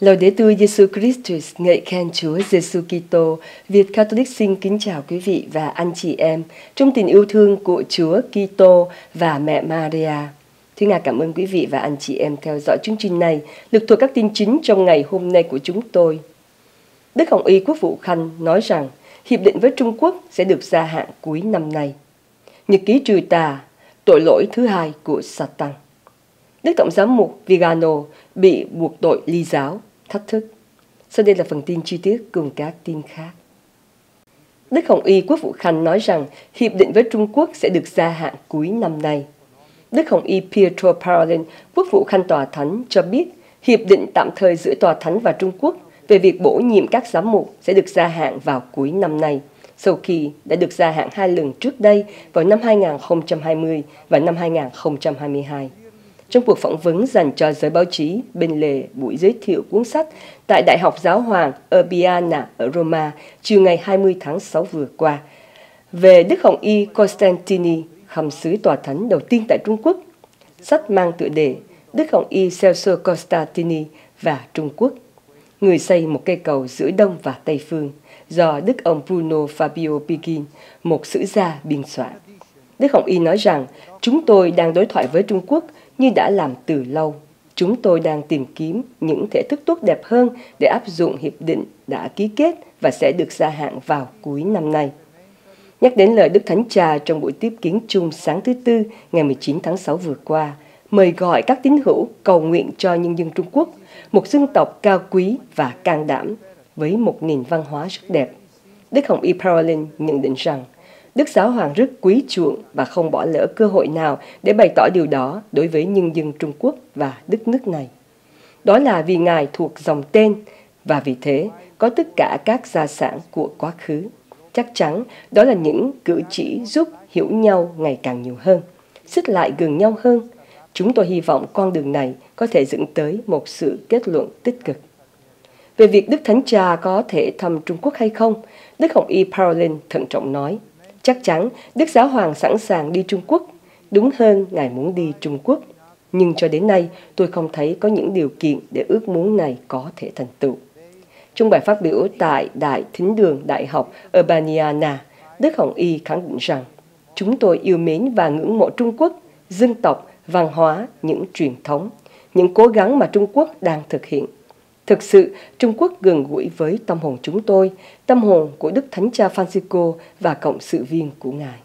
Laudetur Jesus Christus, ngợi khen Chúa Giêsu Kitô. Việt Catholic xin kính chào quý vị và anh chị em trong tình yêu thương của Chúa Kitô và mẹ Maria. Thưa Ngài cảm ơn quý vị và anh chị em theo dõi chương trình này. Lược thuộc các tin chính trong ngày hôm nay của chúng tôi. Đức Hồng Y Quốc vụ Khanh nói rằng hiệp định với Trung Quốc sẽ được gia hạn cuối năm nay. Nhật ký trừ tà, tội lỗi thứ hai của Satan. Đức Tổng giám mục Vigano bị buộc tội ly giáo, thách thức. Sau đây là phần tin chi tiết cùng các tin khác. Đức Hồng Y Quốc vụ Khanh nói rằng hiệp định với Trung Quốc sẽ được gia hạn cuối năm nay. Đức Hồng Y Pietro Parolin, Quốc vụ Khanh Tòa Thánh cho biết hiệp định tạm thời giữa Tòa Thánh và Trung Quốc về việc bổ nhiệm các giám mục sẽ được gia hạn vào cuối năm nay, sau khi đã được gia hạn 2 lần trước đây vào năm 2020 và năm 2022. Trong cuộc phỏng vấn dành cho giới báo chí bên lề buổi giới thiệu cuốn sách tại Đại học Giáo hoàng Urbana ở Roma chiều ngày 20 tháng 6 vừa qua, về Đức Hồng Y Costantini, khâm sứ Tòa Thánh đầu tiên tại Trung Quốc, sách mang tựa đề Đức Hồng Y Celso Costantini và Trung Quốc, người xây một cây cầu giữa Đông và Tây Phương, do Đức ông Bruno Fabio Pigin, một sử gia biên soạn. Đức Hồng Y nói rằng, chúng tôi đang đối thoại với Trung Quốc như đã làm từ lâu. Chúng tôi đang tìm kiếm những thể thức tốt đẹp hơn để áp dụng hiệp định đã ký kết và sẽ được gia hạn vào cuối năm nay. Nhắc đến lời Đức Thánh Cha trong buổi tiếp kiến chung sáng thứ Tư ngày 19 tháng 6 vừa qua, mời gọi các tín hữu cầu nguyện cho nhân dân Trung Quốc, một dân tộc cao quý và can đảm với một nền văn hóa rất đẹp. Đức Hồng Y Parolin nhận định rằng Đức Giáo Hoàng rất quý chuộng và không bỏ lỡ cơ hội nào để bày tỏ điều đó đối với nhân dân Trung Quốc và đất nước này. Đó là vì Ngài thuộc dòng tên và vì thế có tất cả các gia sản của quá khứ. Chắc chắn đó là những cử chỉ giúp hiểu nhau ngày càng nhiều hơn, xích lại gần nhau hơn. Chúng tôi hy vọng con đường này có thể dẫn tới một sự kết luận tích cực. Về việc Đức Thánh Cha có thể thăm Trung Quốc hay không, Đức Hồng Y Parolin thận trọng nói, chắc chắn Đức Giáo Hoàng sẵn sàng đi Trung Quốc, đúng hơn Ngài muốn đi Trung Quốc. Nhưng cho đến nay, tôi không thấy có những điều kiện để ước muốn này có thể thành tựu. Trong bài phát biểu tại Đại Thính đường Đại học Urbana, Đức Hồng Y khẳng định rằng, chúng tôi yêu mến và ngưỡng mộ Trung Quốc, dân tộc, văn hóa, những truyền thống, những cố gắng mà Trung Quốc đang thực hiện. Thực sự, Trung Quốc gần gũi với tâm hồn chúng tôi, tâm hồn của Đức Thánh Cha Francisco và cộng sự viên của Ngài.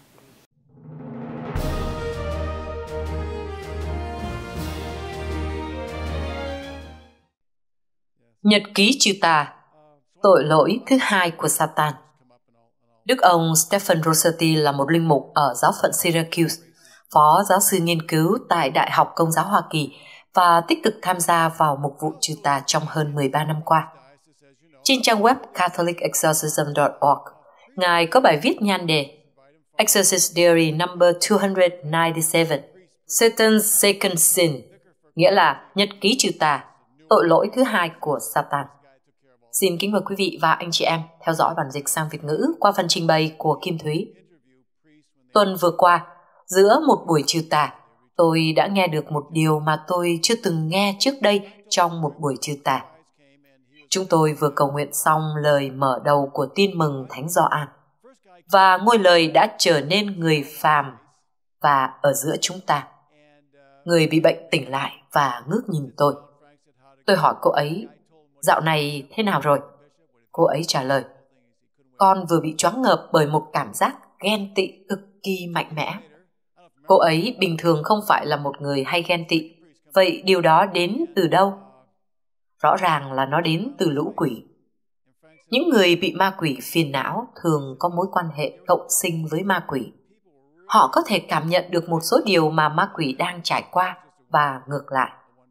Nhật ký trừ tà, tội lỗi thứ hai của Satan. Đức ông Stephen Rossetti là một linh mục ở giáo phận Syracuse, phó giáo sư nghiên cứu tại Đại học Công giáo Hoa Kỳ và tích cực tham gia vào mục vụ trừ tà trong hơn 13 năm qua. Trên trang web catholicexorcism.org, Ngài có bài viết nhan đề Exorcist Diary number 297, Satan's Second Sin, nghĩa là nhật ký trừ tà, tội lỗi thứ hai của Satan. Xin kính mời quý vị và anh chị em theo dõi bản dịch sang Việt ngữ qua phần trình bày của Kim Thúy. Tuần vừa qua, giữa một buổi trừ tà, tôi đã nghe được một điều mà tôi chưa từng nghe trước đây trong một buổi trừ tà. Chúng tôi vừa cầu nguyện xong lời mở đầu của tin mừng Thánh Gioan, và ngôi lời đã trở nên người phàm và ở giữa chúng ta. Người bị bệnh tỉnh lại và ngước nhìn tôi. Tôi hỏi cô ấy, dạo này thế nào rồi? Cô ấy trả lời, con vừa bị choáng ngợp bởi một cảm giác ghen tị cực kỳ mạnh mẽ. Cô ấy bình thường không phải là một người hay ghen tị. Vậy điều đó đến từ đâu? Rõ ràng là nó đến từ lũ quỷ. Những người bị ma quỷ phiền não thường có mối quan hệ cộng sinh với ma quỷ. Họ có thể cảm nhận được một số điều mà ma quỷ đang trải qua và ngược lại.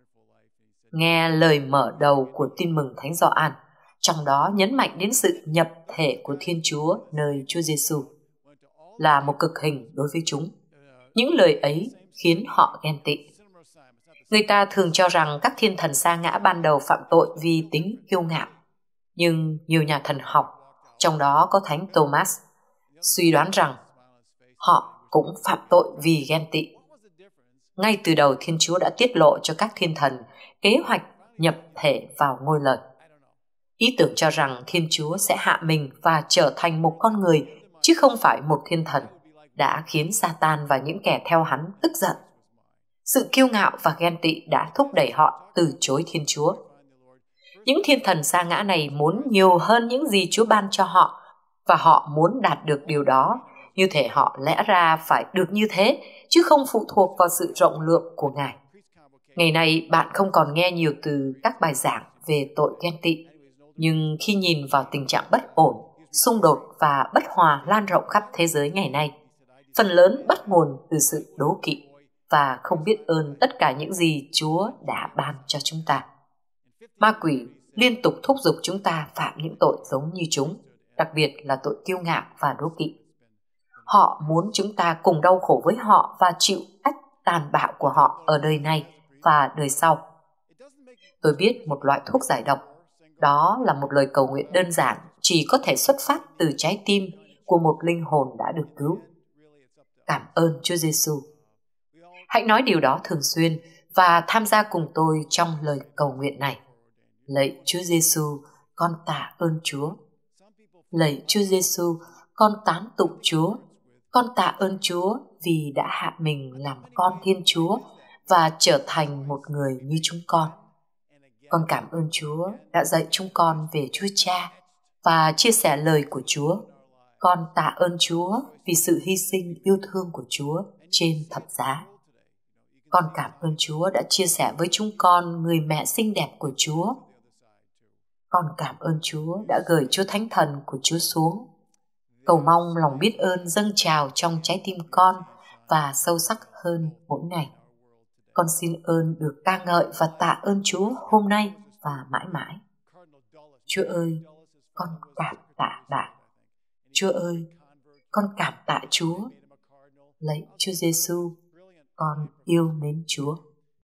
Nghe lời mở đầu của tin mừng Thánh Gioan, trong đó nhấn mạnh đến sự nhập thể của Thiên Chúa nơi Chúa Giêsu, là một cực hình đối với chúng. Những lời ấy khiến họ ghen tị. Người ta thường cho rằng các thiên thần sa ngã ban đầu phạm tội vì tính kiêu ngạo. Nhưng nhiều nhà thần học, trong đó có Thánh Thomas, suy đoán rằng họ cũng phạm tội vì ghen tị. Ngay từ đầu Thiên Chúa đã tiết lộ cho các thiên thần kế hoạch nhập thể vào ngôi lời. Ý tưởng cho rằng Thiên Chúa sẽ hạ mình và trở thành một con người, chứ không phải một thiên thần, đã khiến Satan và những kẻ theo hắn tức giận. Sự kiêu ngạo và ghen tị đã thúc đẩy họ từ chối Thiên Chúa. Những thiên thần sa ngã này muốn nhiều hơn những gì Chúa ban cho họ, và họ muốn đạt được điều đó, như thể họ lẽ ra phải được như thế, chứ không phụ thuộc vào sự rộng lượng của Ngài. Ngày nay bạn không còn nghe nhiều từ các bài giảng về tội ghen tị, nhưng khi nhìn vào tình trạng bất ổn, xung đột và bất hòa lan rộng khắp thế giới ngày nay, phần lớn bắt nguồn từ sự đố kỵ và không biết ơn tất cả những gì Chúa đã ban cho chúng ta. Ma quỷ liên tục thúc giục chúng ta phạm những tội giống như chúng, đặc biệt là tội kiêu ngạo và đố kỵ. Họ muốn chúng ta cùng đau khổ với họ và chịu ách tàn bạo của họ ở đời này và đời sau. Tôi biết một loại thuốc giải độc, đó là một lời cầu nguyện đơn giản chỉ có thể xuất phát từ trái tim của một linh hồn đã được cứu. Cảm ơn Chúa Giêsu. Hãy nói điều đó thường xuyên và tham gia cùng tôi trong lời cầu nguyện này. Lạy Chúa Giêsu, con tạ ơn Chúa. Lạy Chúa Giêsu, con tán tụng Chúa. Con tạ ơn Chúa vì đã hạ mình làm con Thiên Chúa và trở thành một người như chúng con. Con cảm ơn Chúa đã dạy chúng con về Chúa Cha và chia sẻ lời của Chúa. Con tạ ơn Chúa vì sự hy sinh yêu thương của Chúa trên thập giá. Con cảm ơn Chúa đã chia sẻ với chúng con người mẹ xinh đẹp của Chúa. Con cảm ơn Chúa đã gửi Chúa Thánh Thần của Chúa xuống. Cầu mong lòng biết ơn dâng trào trong trái tim con và sâu sắc hơn mỗi ngày. Con xin ơn được ca ngợi và tạ ơn Chúa hôm nay và mãi mãi. Chúa ơi, con cảm tạ bạn. Chúa ơi, con cảm tạ Chúa. Lạy Chúa Giêsu, con yêu mến Chúa.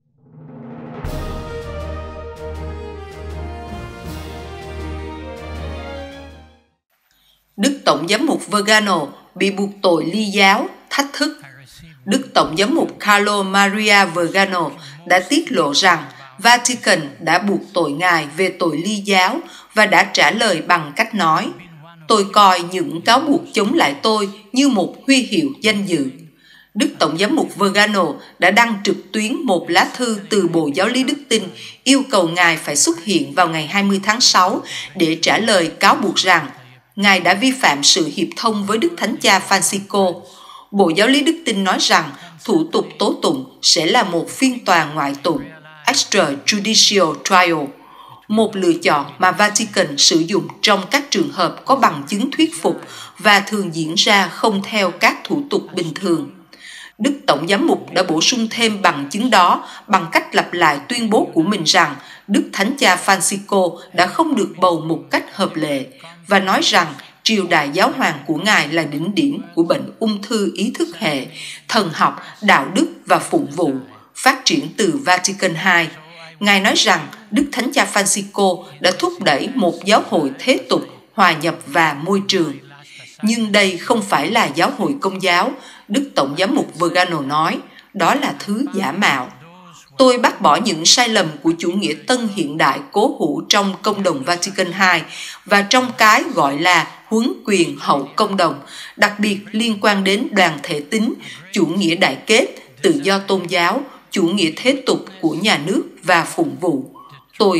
Đức Tổng giám mục Vergano bị buộc tội ly giáo, thách thức. Đức Tổng giám mục Carlo Maria Vergano đã tiết lộ rằng Vatican đã buộc tội ngài về tội ly giáo và đã trả lời bằng cách nói: "Tôi coi những cáo buộc chống lại tôi như một huy hiệu danh dự." Đức Tổng giám mục Vergano đã đăng trực tuyến một lá thư từ Bộ Giáo lý Đức Tin yêu cầu ngài phải xuất hiện vào ngày 20 tháng 6 để trả lời cáo buộc rằng ngài đã vi phạm sự hiệp thông với Đức Thánh Cha Francisco. Bộ Giáo lý Đức Tin nói rằng thủ tục tố tụng sẽ là một phiên tòa ngoại tụng, extrajudicial trial, một lựa chọn mà Vatican sử dụng trong các trường hợp có bằng chứng thuyết phục và thường diễn ra không theo các thủ tục bình thường. Đức Tổng giám mục đã bổ sung thêm bằng chứng đó bằng cách lặp lại tuyên bố của mình rằng Đức Thánh Cha Francisco đã không được bầu một cách hợp lệ và nói rằng triều đại giáo hoàng của ngài là đỉnh điểm của bệnh ung thư ý thức hệ, thần học, đạo đức và phụng vụ, phát triển từ Vatican II. Ngài nói rằng Đức Thánh Cha Francisco đã thúc đẩy một giáo hội thế tục, hòa nhập và môi trường. Nhưng đây không phải là giáo hội công giáo, Đức Tổng giám mục Vergano nói, đó là thứ giả mạo. Tôi bác bỏ những sai lầm của chủ nghĩa tân hiện đại cố hữu trong công đồng Vatican II và trong cái gọi là huấn quyền hậu công đồng, đặc biệt liên quan đến đoàn thể tín, chủ nghĩa đại kết, tự do tôn giáo, chủ nghĩa thế tục của nhà nước và phụng vụ. Tôi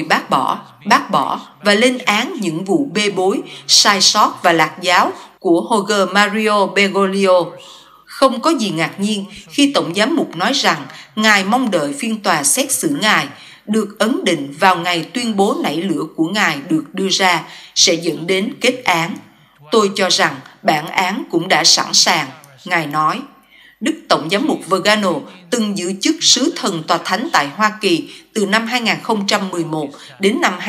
bác bỏ và lên án những vụ bê bối, sai sót và lạc giáo của Jorge Mario Bergoglio. Không có gì ngạc nhiên khi Tổng giám mục nói rằng ngài mong đợi phiên tòa xét xử ngài, được ấn định vào ngày tuyên bố nảy lửa của ngài được đưa ra, sẽ dẫn đến kết án. Tôi cho rằng bản án cũng đã sẵn sàng, ngài nói. Đức Tổng giám mục Vergano từng giữ chức sứ thần tòa thánh tại Hoa Kỳ từ năm 2011 đến năm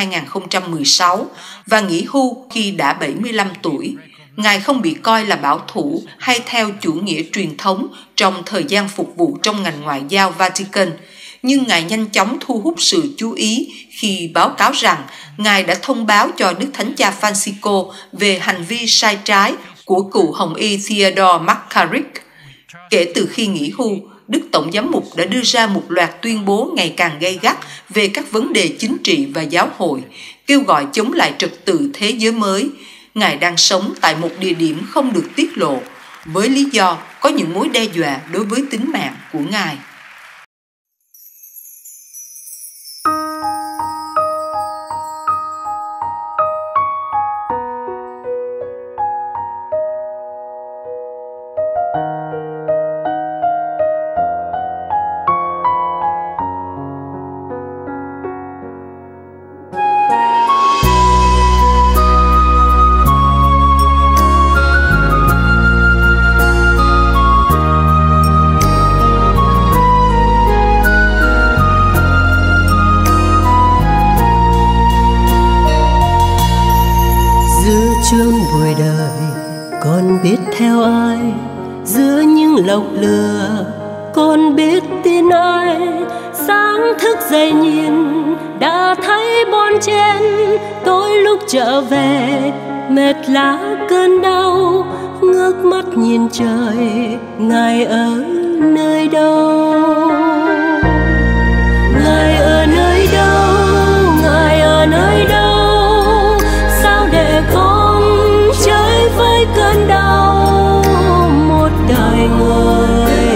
2016 và nghỉ hưu khi đã 75 tuổi. Ngài không bị coi là bảo thủ hay theo chủ nghĩa truyền thống trong thời gian phục vụ trong ngành ngoại giao Vatican, nhưng ngài nhanh chóng thu hút sự chú ý khi báo cáo rằng ngài đã thông báo cho Đức Thánh Cha Francisco về hành vi sai trái của cựu Hồng y Theodore McCarrick. Kể từ khi nghỉ hưu, Đức Tổng giám mục đã đưa ra một loạt tuyên bố ngày càng gay gắt về các vấn đề chính trị và giáo hội, kêu gọi chống lại trật tự thế giới mới. Ngài đang sống tại một địa điểm không được tiết lộ, với lý do có những mối đe dọa đối với tính mạng của Ngài. chốn buổi đời con biết theo ai, giữa những lọc lửa con biết tin ai. Sáng thức dậy nhìn đã thấy bon chen, tối lúc trở về mệt lá cơn đau. Ngước mắt nhìn trời, Ngài ở nơi đâu? Ngài ở nơi đâu? Ngài ở nơi đâu? Sao để con chơi với cơn đau một đời người?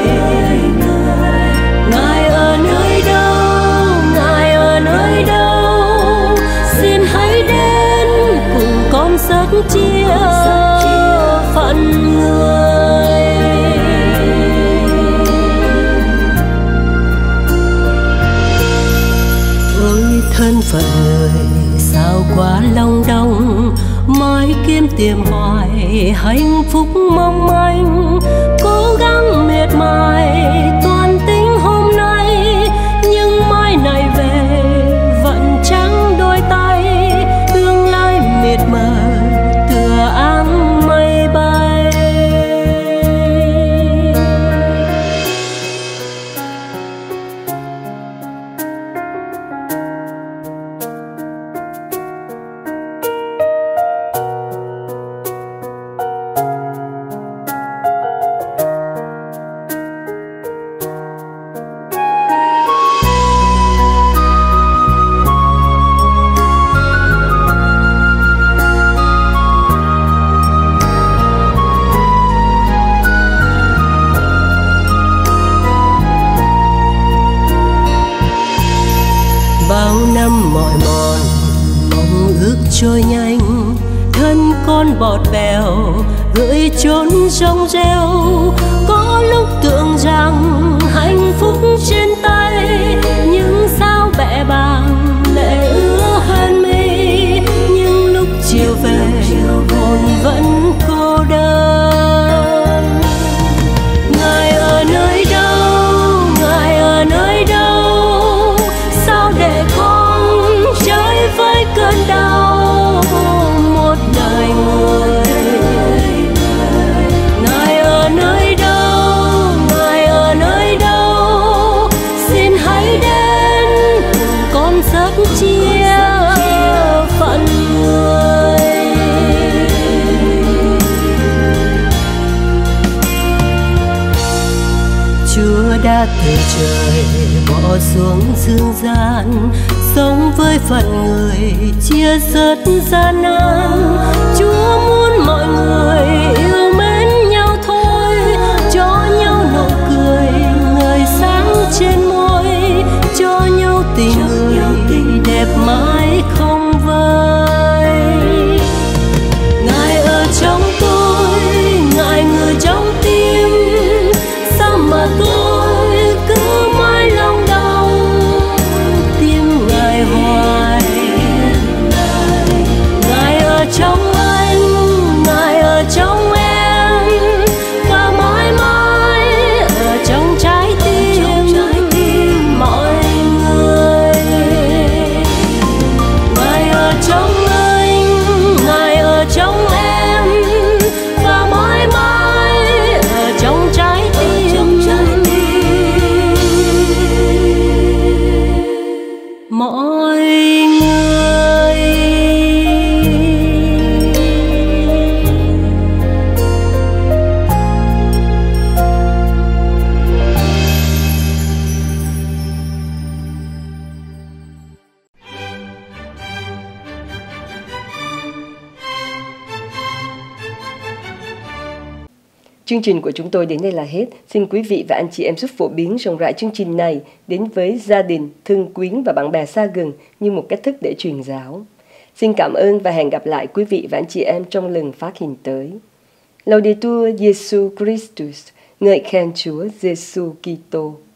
Ngài ở nơi đâu? Ngài ở nơi đâu? Xin hãy đến cùng con sớt chia phận người. Ôi thân phận người sao quá long đong, mãi kiếm tìm hoài hạnh phúc mong manh. Cố gắng miệt mài toàn tính hôm nay, nhưng mai này về vẫn trắng đôi tay. Tương lai mịt mờ tựa áng mây bay. Bao năm mỏi mòn mong ước trôi nhanh, thân con bọt bèo gửi chốn trong reo. Có lúc tưởng rằng hạnh phúc trên tay, nhưng sao bẽ bàng lệ ứa hơn mi. Nhưng lúc chiều về hồn vẫn cô đơn. Ngài ở nơi đâu? Ngài ở nơi đâu? Sao để con chơi với cơn đau một đời người? Ngài ở nơi đâu? Ngài ở nơi đâu? Xin hãy đến cùng con sớt chia phận người. Chúa đã từ trời bỏ xuống dương gian, sống với phận người chia sớt gian nan. Chúa muốn mọi người yêu mến nhau thôi, cho nhau nụ cười ngời sáng trên môi, cho nhau tình người đẹp mãi không vơi. Ngài ở trong tôi, Ngài người trong tim, sao mà tôi cứ mãi lòng đau tim Ngài hoài. Ngài ở trong anh, Ngài ở Chương trình của chúng tôi đến đây là hết. Xin quý vị và anh chị em giúp phổ biến rộng rãi chương trình này đến với gia đình, thân quyến và bạn bè xa gần như một cách thức để truyền giáo. Xin cảm ơn và hẹn gặp lại quý vị và anh chị em trong lần phát hình tới. Laudetur Jesu Christus, ngợi khen Chúa Giêsu Kitô.